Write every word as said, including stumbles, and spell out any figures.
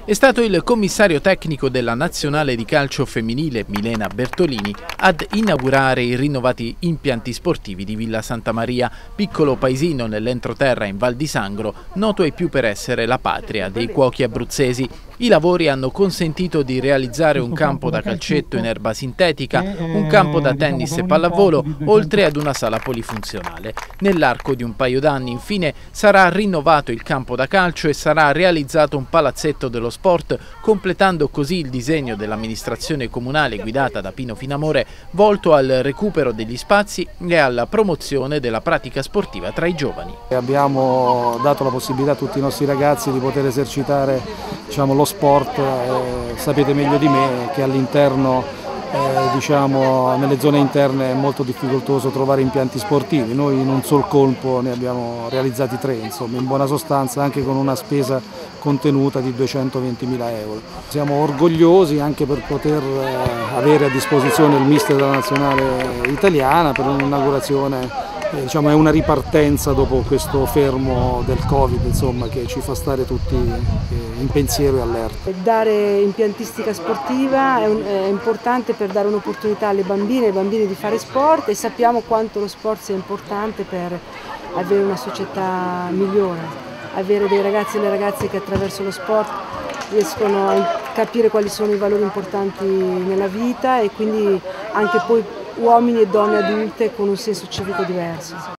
È stato il commissario tecnico della Nazionale di calcio femminile Milena Bertolini ad inaugurare i rinnovati impianti sportivi di Villa Santa Maria, piccolo paesino nell'entroterra in Val di Sangro, noto ai più per essere la patria dei cuochi abruzzesi. I lavori hanno consentito di realizzare un campo da calcetto in erba sintetica, un campo da tennis e pallavolo, oltre ad una sala polifunzionale. Nell'arco di un paio d'anni, infine, sarà rinnovato il campo da calcio e sarà realizzato un palazzetto dello sport, completando così il disegno dell'amministrazione comunale guidata da Pino Finamore, volto al recupero degli spazi e alla promozione della pratica sportiva tra i giovani. Abbiamo dato la possibilità a tutti i nostri ragazzi di poter esercitare, diciamo, lo sport. Eh, sapete meglio di me che all'interno, eh, diciamo, nelle zone interne è molto difficoltoso trovare impianti sportivi. Noi in un sol colpo ne abbiamo realizzati tre, insomma, in buona sostanza anche con una spesa contenuta di duecentoventimila euro. Siamo orgogliosi anche per poter eh, avere a disposizione il mister della nazionale italiana per un'inaugurazione. Eh, diciamo, è una ripartenza dopo questo fermo del Covid, insomma, che ci fa stare tutti eh, in pensiero e allerta. Dare impiantistica sportiva è, un, è importante per dare un'opportunità alle bambine e ai bambini di fare sport, e sappiamo quanto lo sport sia importante per avere una società migliore, avere dei ragazzi e delle ragazze che attraverso lo sport riescono a capire quali sono i valori importanti nella vita, e quindi anche poi uomini e donne adulte con un senso civico diverso.